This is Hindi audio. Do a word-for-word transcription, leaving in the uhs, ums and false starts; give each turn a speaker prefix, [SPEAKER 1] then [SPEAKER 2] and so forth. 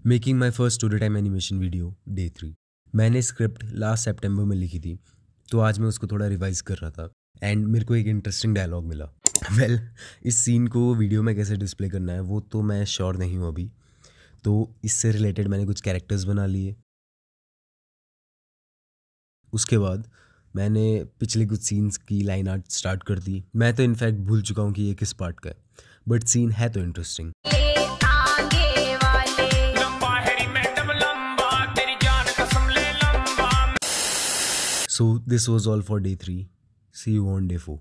[SPEAKER 1] Making my first story time animation video day three. मैंने स्क्रिप्ट लास्ट सितंबर में लिखी थी, तो आज मैं उसको थोड़ा रिवाइज कर रहा था एंड मेरे को एक इंटरेस्टिंग डायलॉग मिला। वेल well, इस सीन को वीडियो में कैसे डिस्प्ले करना है वो तो मैं श्योर नहीं हूँ अभी, तो इससे रिलेटेड मैंने कुछ कैरेक्टर्स बना लिए। उसके बाद मैंने पिछले कुछ सीन्स की लाइन आर्ट स्टार्ट कर दी। मैं तो इनफैक्ट भूल चुका हूँ कि ये किस पार्ट का है, बट सीन है तो interesting. So this was all for day three. See you on day four.